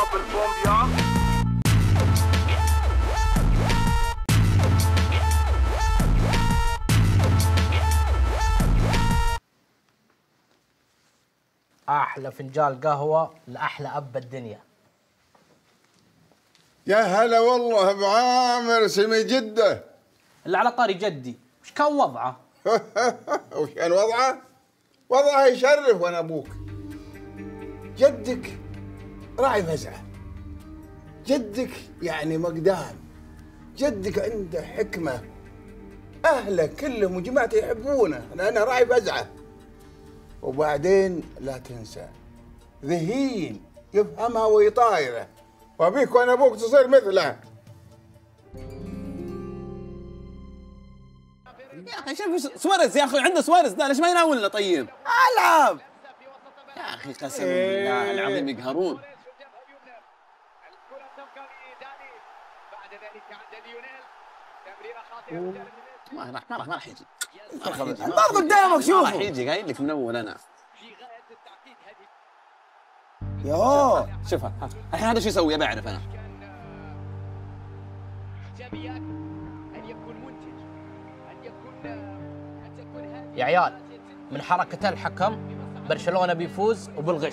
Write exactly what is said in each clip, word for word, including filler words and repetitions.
احلى فنجان قهوه لاحلى اب الدنيا. يا هلا والله ابو عامر سمي جده. اللي على طاري جدي، وش كان وضعه؟ وش كان وضعه؟ وضعه يشرف وانا ابوك. جدك راعي فزعه. جدك يعني مقدام. جدك عنده حكمه. اهله كلهم وجماعته يحبونه لانه راعي فزعه. وبعدين لا تنسى ذهين يفهمها ويطايره، وابيك وانا ابوك تصير مثله. يا اخي شوف سواريز يا اخي، عنده سواريز ده ليش ما يناولنا طيب؟ العب يا اخي قسما بالله العظيم يقهرون. ما راح ما راح ما راح يجي. البار قدامك شوف. ما راح يجي قايل لك من اول انا. يوه شوفها الحين هذا شو يسوي؟ ابي اعرف انا. يا عيال من حركة الحكم برشلونة بيفوز وبالغش.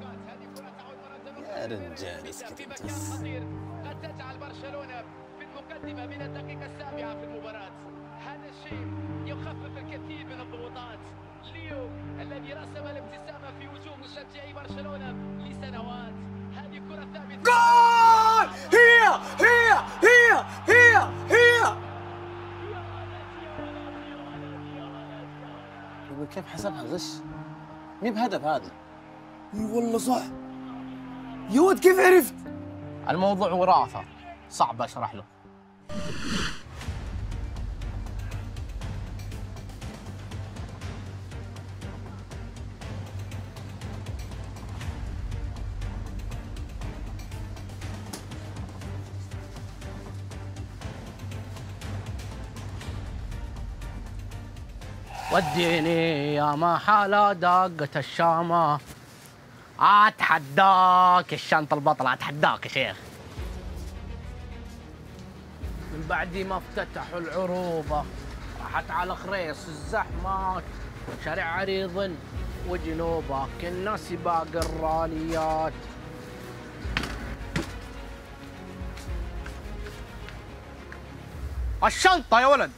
يا رجال اسكت انت بس. قد تجعل برشلونة في المقدمة من الدقيقة السابعة في المباراة. هذا الشيء يخفف الكثير من الضغوطات. ليو الذي رسم الابتسامة في وجوه مشجعي برشلونة لسنوات. هذه كرة ثابتة. جول! هي هي هي هي هي يقول كيف حسبها غش؟ مين بهدف هذا؟ اي والله صح. يا ولد كيف عرفت؟ الموضوع وراثة، صعب اشرح له. وديني يا ما حالة دقة الشامة، اتحداك الشنطة البطلة، اتحداك يا شيخ. من بعد ما افتتحوا العروبة راحت على خريص الزحمات، شارع عريض وجنوبه كنا سباق الراليات. الشنطة يا ولد،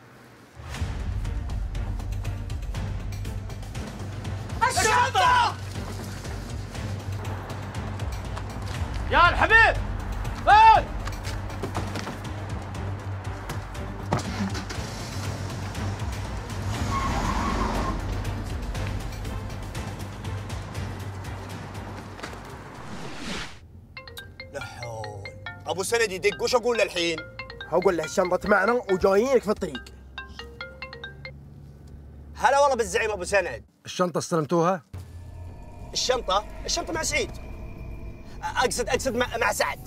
الشنطة يا الحبيب. وين؟ لا حول. ابو سند يدق، وش اقول له الحين؟ اقول له الشنطة معنا وجايينك في الطريق. هلا والله بالزعيم ابو سند. الشنطة استلمتوها؟ الشنطة؟ الشنطة مع سعيد. اقصد اقصد مع, مع سعد.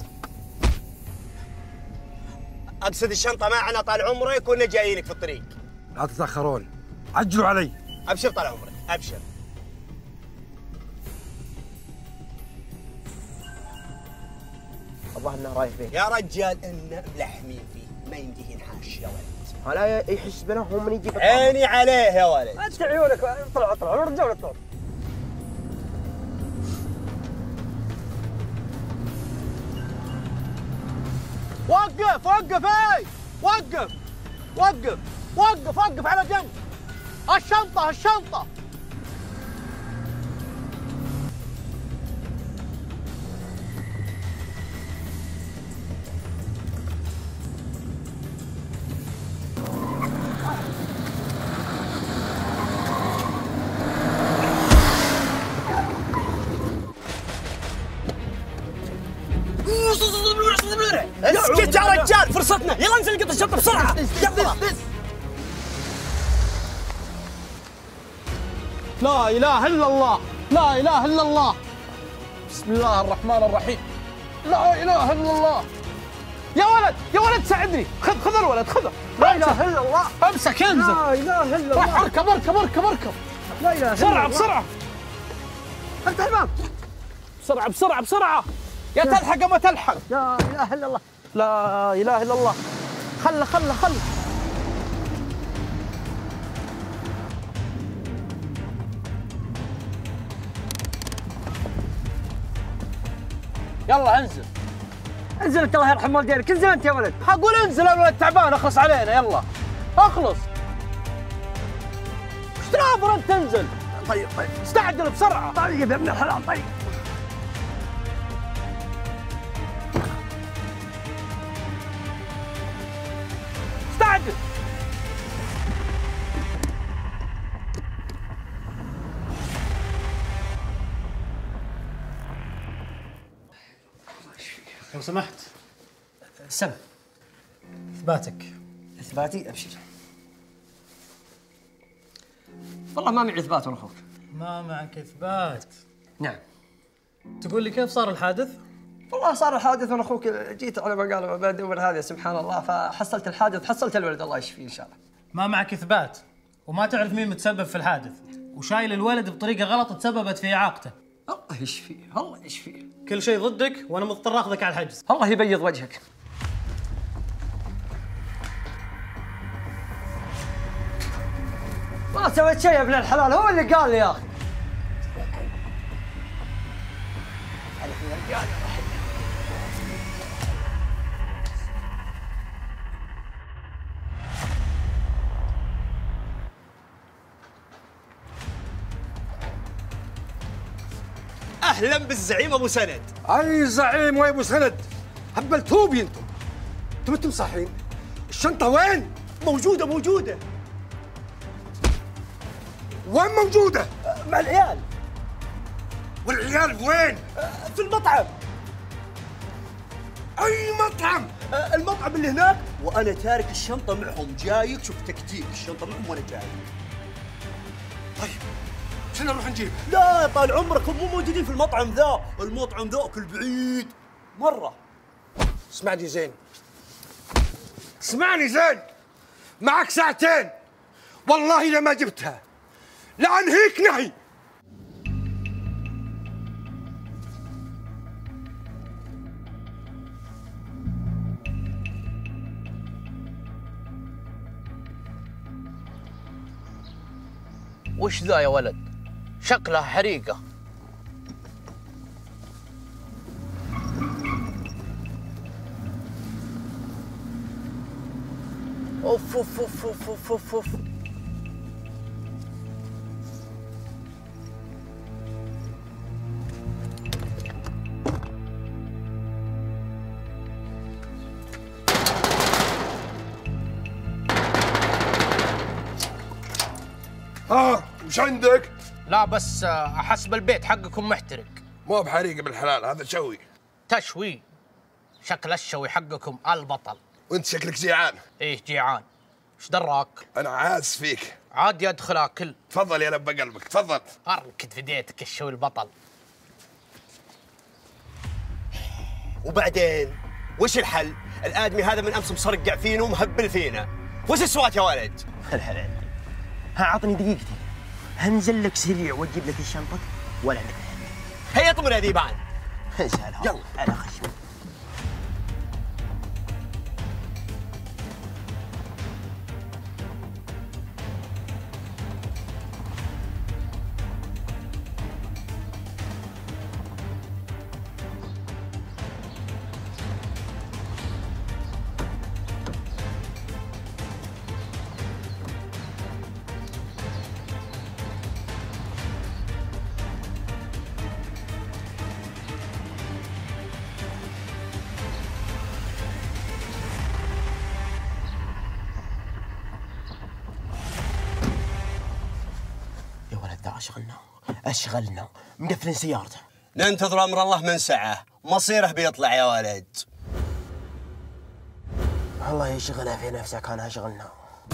اقصد الشنطة معنا طال عمرك كنا جايينك في الطريق. لا تتأخرون، عجلوا علي. ابشر طال عمرك، ابشر. الظاهر انه رايح فيه. يا رجال انه ملحمين فيه، ما يمديه ينحاش يا ولد. هلا يحس بنا هم من يجيب عيني عليه يا ولد. انت عيونك، اطلع اطلع الرجال اطلع. وقف وقف اي وقف وقف وقف وقف على جنب. الشنطة الشنطة. اسكت يا رجال، فرصتنا، يلا انزل قط الشنطة بسرعة. يلا. لا إله إلا الله، لا إله إلا الله. بسم الله الرحمن الرحيم. لا إله إلا الله. يا ولد يا ولد ساعدني، خذ خذ الولد خذه. لا إله إلا الله. امسك انزل. لا إله إلا الله. روح اركب اركب اركب اركب. لا إله إلا الله. بسرعة بسرعة. افتح الباب. بسرعة بسرعة بسرعة. يا تلحق ما تلحق. لا اله الا الله، لا اله الا الله. خله خله خله. يلا انزل انزل انت الله يرحم والدينك، انزل انت يا ولد. اقول انزل يا ولد تعبان اخلص علينا. يلا اخلص. ايش تناظر انت؟ تنزل. طيب طيب استعجل بسرعه. طيب يا ابن الحلال طيب. استعجل. لو سمحت سم. اثباتك. اثباتي ابشر. والله ما معي اثبات ولا اخوك. ما معك اثبات؟ نعم. تقول لي كيف صار الحادث؟ والله صار الحادث وانا اخوك جيت على ما قالوا بدور هذا سبحان الله، فحصلت الحادث، حصلت الولد الله يشفيه ان شاء الله. ما معك اثبات وما تعرف مين متسبب في الحادث، وشايل الولد بطريقه غلط تسببت في اعاقته. الله يشفيه الله يشفيه. كل شيء ضدك وانا مضطر اخذك على الحجز. الله يبيض وجهك. ما سويت شيء يا ابن الحلال، هو اللي قال لي يا اخي. اهلا بالزعيم ابو سند. اي زعيم ويا ابو سند؟ هبلتوه بي انتم. انتم انتم صاحيين؟ الشنطه وين؟ موجوده موجوده. وين موجوده؟ مع العيال. والعيال وين؟ في المطعم. اي مطعم؟ المطعم اللي هناك، وانا تارك الشنطه معهم جايك. شوف تكتيك، الشنطه معهم وانا جاي. طيب شنو نروح نجيب؟ لا طال عمرك، هم مو موجودين في المطعم ذا، المطعم ذاك البعيد مره. اسمعني زين، اسمعني زين، معك ساعتين، والله اذا ما جبتها لانهيك نهي. وش ذا يا ولد؟ شكلها حريقة. اوف اوف اوف اوف اوف اوف, أوف. ها وش عندك؟ لا بس احس بالبيت حقكم محترق. مو بحريقه بالحلال، هذا شوي. تشوي؟ شكل الشوي حقكم البطل. وانت شكلك جيعان. ايه جيعان. ايش دراك؟ انا عاز فيك. عادي ادخل اكل. تفضل يا لب قلبك، تفضل. اركد في ديتك الشوي البطل. وبعدين وش الحل؟ الادمي هذا من امس مصرقع فينا ومهبل فينا. وش السوات يا ولد؟ الحلال. ها عطني دقيقتين، هنزل لك سريع واجيب لك الشنطه ولا نبدا. هيا طمن يا ذيبان. يلا على خشم. اشغلنا اشغلنا مقفلين سيارته. ننتظر امر الله من سعه، مصيره بيطلع يا ولد. الله يشغلها في نفسك، انا اشغلنا.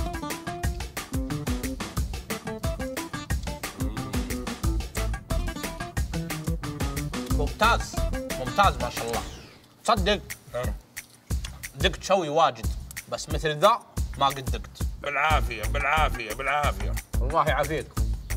ممتاز ممتاز ما شاء الله. تصدق دقت شوي واجد، بس مثل ذا ما قد دقت. بالعافيه بالعافيه بالعافيه. الله يعافيك.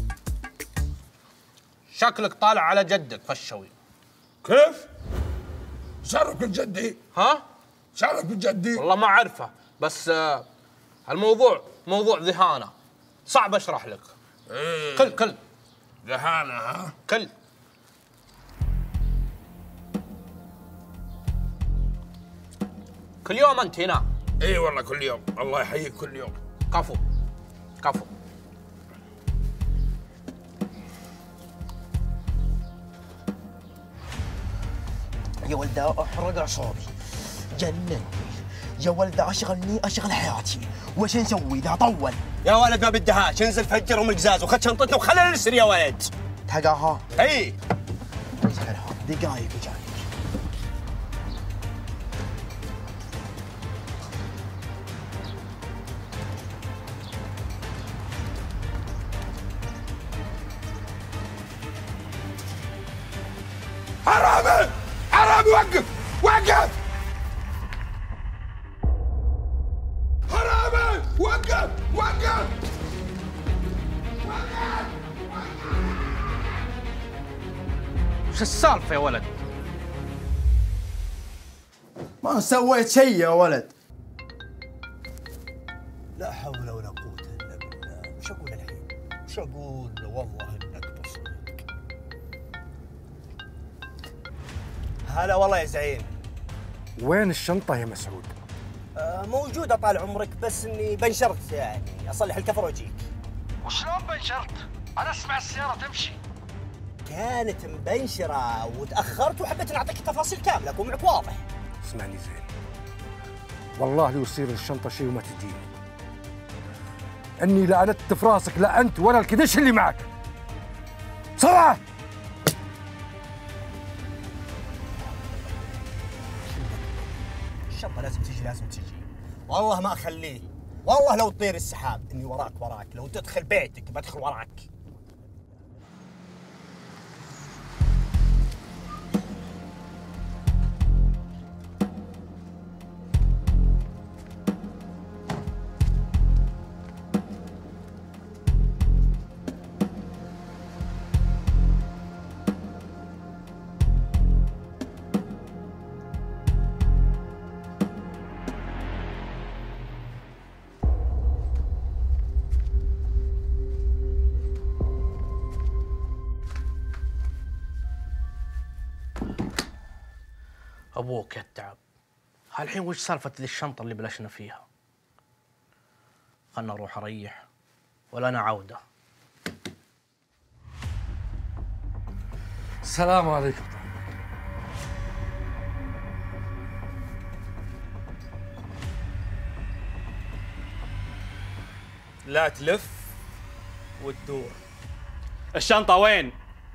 شكلك طالع على جدك في الشوي. كيف؟ شعرك بالجدي؟ ها؟ شعرك بالجدي؟ والله ما اعرفه، بس آه الموضوع موضوع ذهانه، صعب اشرح لك. ايه كل كل ذهانه ها؟ كل كل يوم انت هنا. اي والله كل يوم، الله يحييك كل يوم. كفو كفو. يا ولده احرق اعصابي، جنني يا ولده، اشغلني اشغل حياتي، وش نسوي اذا طول؟ يا ولد ما بدهاش، انزل فجر ام القزاز وخذ شنطتنا وخلينا نسري يا ولد. تلقاها؟ اي دقايق وجايك. حرامي حرامي وقف وقف حرامي وقف وقف وش السالفه يا ولد؟ ما سويت شيء يا ولد. لا حول ولا قوة الا بالله. وش اقول الحين؟ وش اقول؟ والله انك تصدق. هلا والله يا زعيم. وين الشنطة يا مسعود؟ آه موجودة طال عمرك، بس اني بنشرت يعني اصلح الكفر واجيك. وشلون بنشرت؟ انا اسمع السيارة تمشي. كانت مبنشرة وتأخرت وحبيت نعطيك التفاصيل كاملة أكون معك واضح. اسمعني زين، والله لو يصير الشنطة شيء وما تجيني، اني لا انت في راسك لا انت ولا الكدش اللي معك. بسرعة. الشنطة لازم تجي لازم تجي. والله ما أخليه، والله لو تطير السحاب إني وراك وراك، لو تدخل بيتك بدخل وراك. ابوك يا التعب. هالحين وش سالفه ذي الشنطه اللي بلشنا فيها؟ خلنا اروح اريح ولا انا عوده. السلام عليكم. لا تلف وتدور. الشنطة وين؟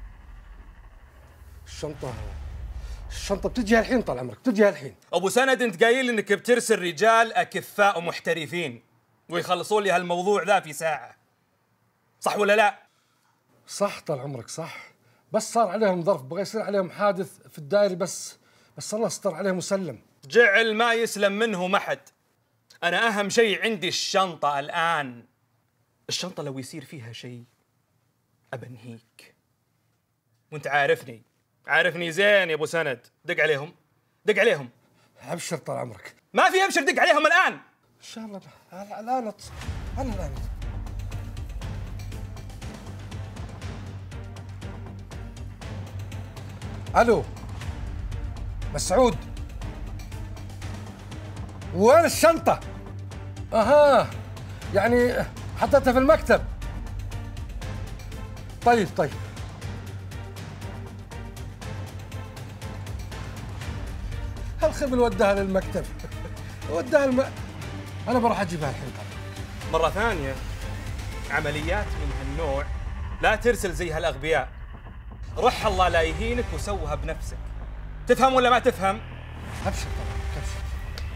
الشنطة الشنطة بتجي الحين طال عمرك، بتجي الحين. أبو سند أنت قايل إنك بترسل رجال أكفاء ومحترفين ويخلصون لي هالموضوع ذا في ساعة، صح ولا لا؟ صح طال عمرك صح، بس صار عليهم ظرف، بغى يصير عليهم حادث في الدائري، بس بس الله استر عليهم وسلم. جعل ما يسلم منه محد. أنا أهم شيء عندي الشنطة الآن. الشنطة لو يصير فيها شيء أبنهيك، وأنت عارفني عارفني زين يا أبو سند. دق عليهم دق عليهم. أبشر طال عمرك. ما في أبشر، دق عليهم الآن. إن شاء الله الآن أنا الآن. ألو مسعود، وين الشنطة؟ أها يعني حطيتها في المكتب. طيب طيب الخبل وداها للمكتب، وداها الم... أنا بروح أجيبها الحين. مرة ثانية عمليات من هالنوع لا ترسل زي هالأغبياء. روح الله لا يهينك وسوها بنفسك. تفهم ولا ما تفهم؟ أبشر طبعا أبشر.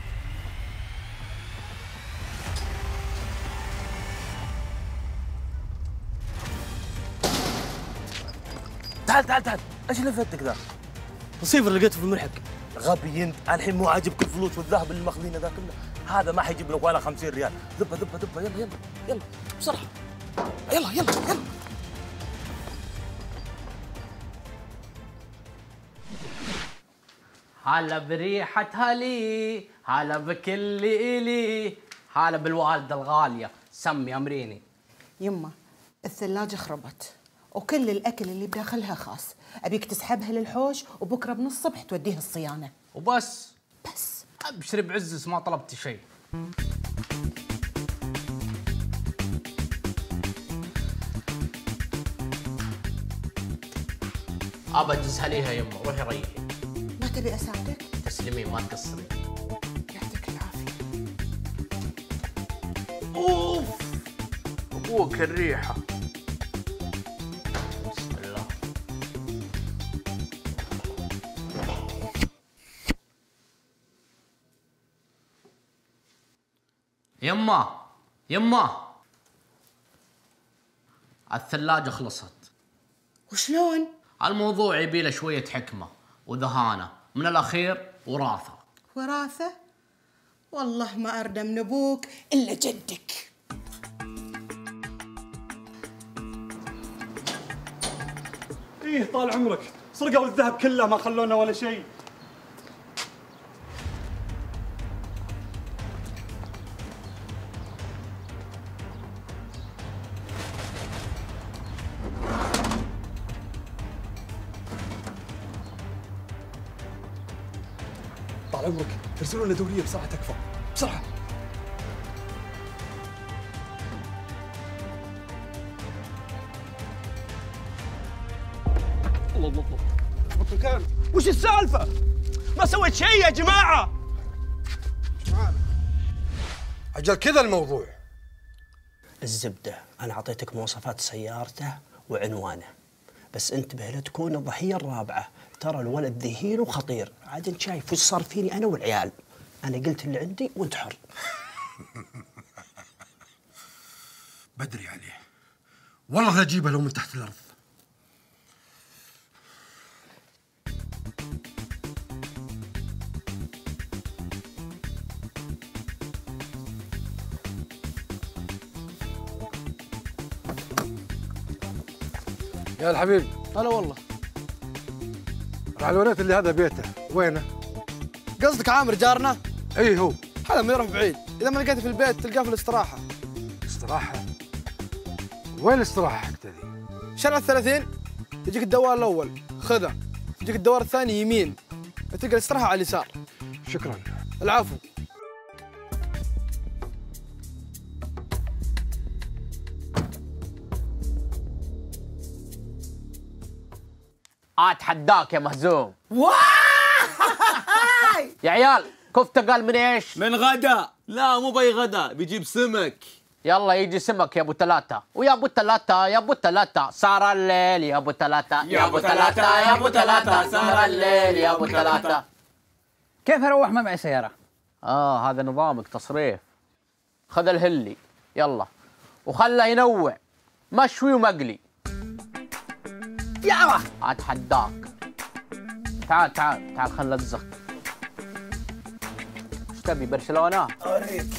تعال تعال تعال، ايش اللي فاتك ذا؟ الصفر اللي لقيته في الملحق. غبي انت، الحين مو عاجبك الفلوس والذهب اللي ماخذينه ذا كله، هذا ما حيجيب لك ولا خمسين ريال. ذبه ذبه ذبه، يلا يلا يلا بسرعه، يلا يلا يلا. هلا بريحة هالي، هلا بكل إلي، هلا بالوالدة الغالية سمي أمريني. يمه الثلاجة خربت وكل الأكل اللي بداخلها خاص، أبيك تسحبها للحوش وبكرة من الصبح توديها الصيانة. وبس؟ بس أبشر بعزز ما طلبت شيء. أبى أجزها ليها يمه، روحي ريحي. ما تبي أساعدك؟ تسلمين ما تقصرين. يعطيك العافية. أوف أبوك الريحة. بسم الله. يمه يمه الثلاجة خلصت. وشلون؟ الموضوع يبي له شوية حكمة وذهانة من الأخير وراثة. وراثة؟ والله ما أردى من أبوك إلا جدك. إيه طال عمرك، سرقوا الذهب كله ما خلونا ولا شيء. طال عمرك، ارسلوا لنا دورية بسرعة تكفى، بسرعة. الله الله الله ضبط مكان. وش السالفة؟ ما سويت شيء يا جماعة. أجل كذا الموضوع. الزبدة أنا أعطيتك مواصفات سيارته وعنوانه، بس انتبه لا تكون الضحية الرابعة، ترى الولد ذهين وخطير. عاد انت شايف وش صار فيني أنا والعيال. أنا قلت اللي عندي وأنت حر. بدري عليه والله لا أجيبه لو من تحت الأرض. يا الحبيب. هلا والله. العنوانات اللي هذا بيته وينه؟ قصدك عامر جارنا؟ اي هو. هذا ما يروح بعيد، اذا ما لقيته في البيت تلقاه في الاستراحه. استراحه؟ وين الاستراحه حقته ذي؟ شارع الثلاثين يجيك الدوار الاول خذه، يجيك الدوار الثاني يمين، تلقى الاستراحه على اليسار. شكرا. العفو. أتحداك يا مهزوم. يا عيال كفتة قال من ايش؟ من غدا. لا مو باي غدا، بيجيب سمك. يلا يجي سمك يا ابو ثلاثة، ويا ابو ثلاثة يا ابو ثلاثة صار الليل يا ابو ثلاثة يا ابو ثلاثة يا ابو ثلاثة صار الليل يا ابو ثلاثة. كيف اروح ما معي سيارة؟ اه هذا نظامك تصريف. خذ الهلي يلا وخله ينوع مشوي ومقلي. يلا اتحداك. تعال تعال تعال خل نلزق. ايش تبي برشلونة؟ اوريك.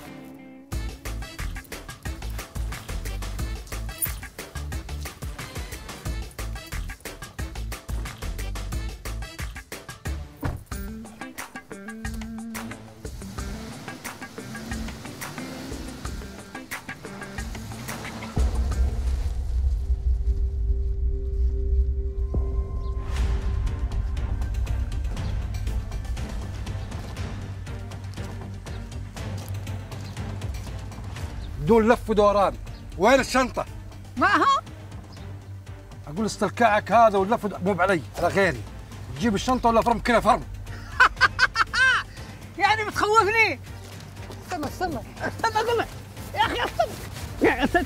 بدون لف ودوران. وين الشنطة؟ معها؟ أقول استلكاعك هذا واللف مو علي على غيري. تجيب الشنطة ولا فرم كذا فرم. يعني بتخوفني؟ استنى استنى استنى استنى يا أخي استنى يا أسد.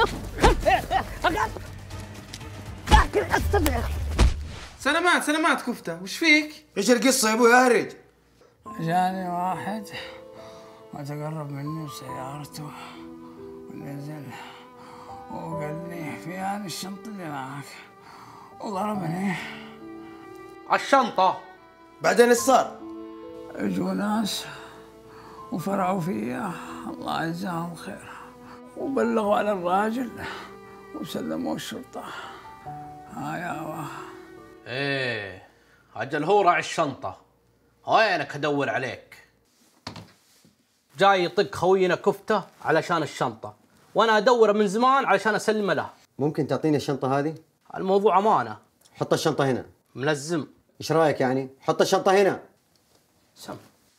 استنى يا أخي. سلامات سلامات كفتة، وش فيك؟ ايش القصة يا ابوي اهرج؟ جاني واحد وتقرب مني بسيارته ونزل وقال لي فيها الشنطة اللي معك وضربني. الشنطة. بعدين ايش صار؟ اجوا ناس وفرعوا فيها الله يجزاهم خير وبلغوا على الراجل وسلموه الشرطة. ها يا واه. ايه اجل هو راعي الشنطة وينك ادور عليك؟ جاي يطق خوينا كفته علشان الشنطه، وانا ادور من زمان علشان اسلمه له. ممكن تعطيني الشنطه هذه؟ الموضوع امانه. حط الشنطه هنا. ملزم. ايش رايك يعني؟ حط الشنطه هنا. سم.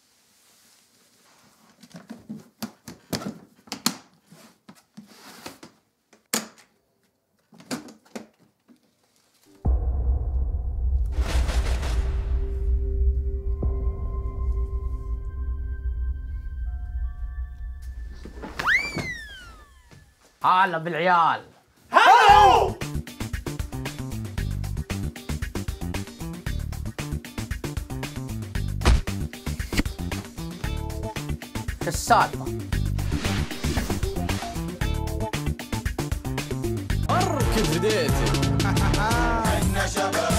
هلا بالعيال. هلو. شو السالفة؟ اركب بديتي. احنا شباب